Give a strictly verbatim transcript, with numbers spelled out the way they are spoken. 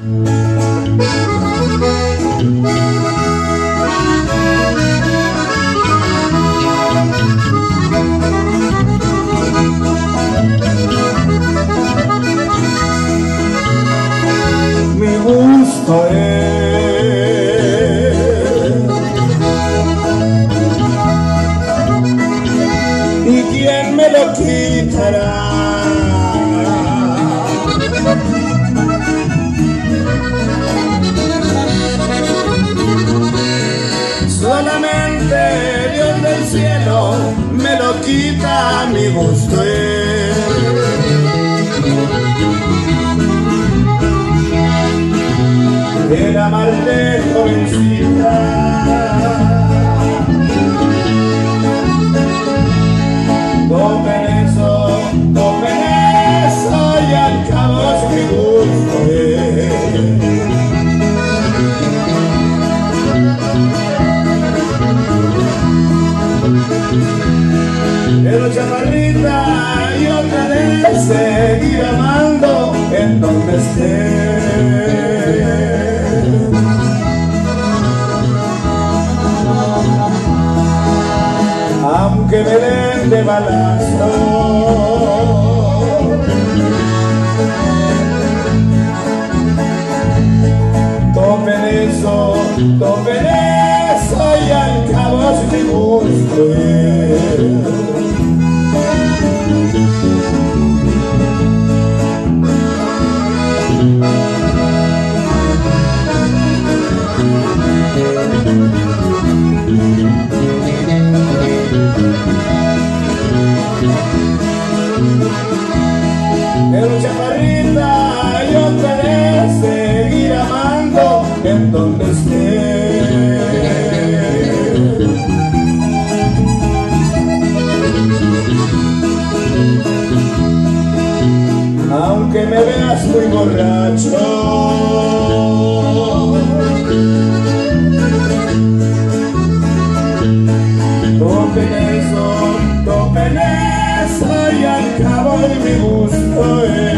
Mi gusto es, ¿y quién me lo quitará? Solamente Dios del cielo me lo quita, mi gusto es. Era mal de jovencita, tomen eso, tomen eso y al cabo es mi gusto es. Pero chaparrita, yo te de seguir amando en donde esté. Aunque me den de balazo, tomen eso, tomen eso y al cabo es mi gusto es. Pero chaparrita, yo te de seguir amando en donde esté. Aunque me veas muy borracho, tomen eso, tomen eso y al cabo de mi gusto es.